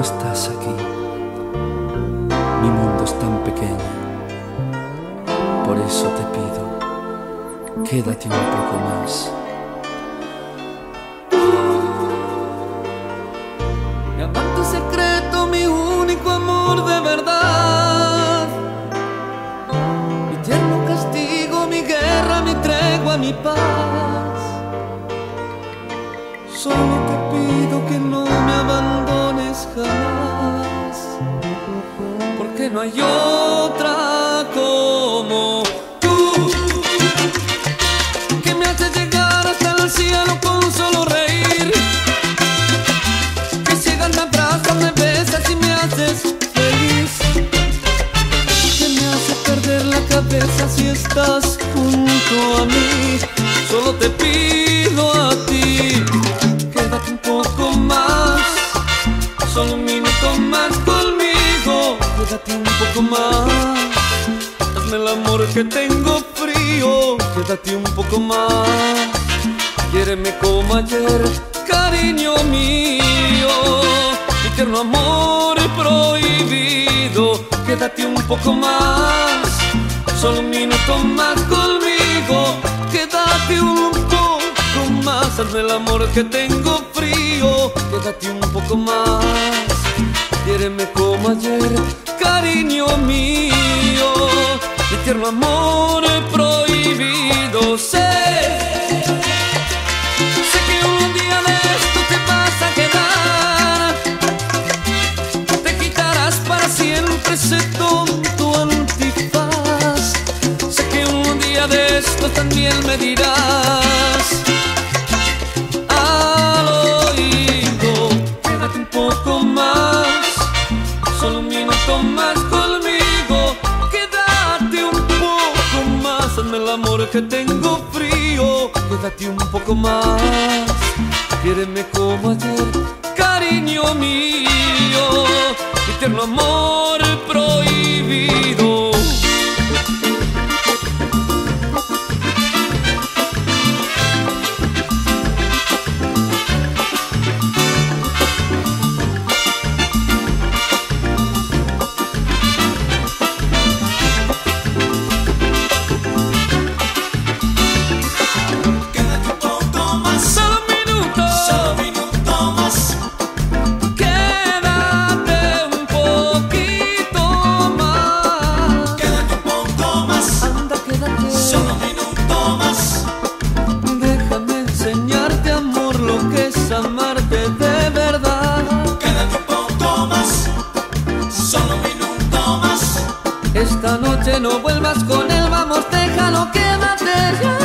estás aquí. Mi mundo es tan pequeño, por eso te pido, quédate un poco más. Mi amante secreto, mi único amor de verdad, mi tierno castigo, mi guerra, mi tregua, mi paz. Solo te pido que no me abandones jamás, porque no hay otra como tú, que me hace llegar hasta el cielo con solo reír, que ciega me abrazas, me besas y me haces feliz, que me hace perder la cabeza si estás junto a mí. Solo te pido a ti, quédate un poco más, solo un minuto más conmigo, quédate un poco más, hazme el amor que tengo frío, quédate un poco más, quiéreme como ayer, cariño mío, mi tierno amor prohibido, quédate un poco más, solo un minuto más conmigo, quédate un poco más, hazme el amor que tengo frío, quédate un poco más, quiéreme como ayer, cariño mío, mi tierno amor prohibido. Sé que un día de esto te vas a quedar, te quitarás para siempre ese tonto antifaz. Sé que un día de esto también me dirás al oído, quédate un poco más, solo un minuto más conmigo, quédate un poco más, hazme el amor que tengo frío, quédate un poco más, quiéreme como ayer, cariño mío, mi tierno amor prohibido. Amarte de verdad, quédate un poco más, solo un minuto más. Esta noche no vuelvas con él, vamos, déjalo, quédate ya.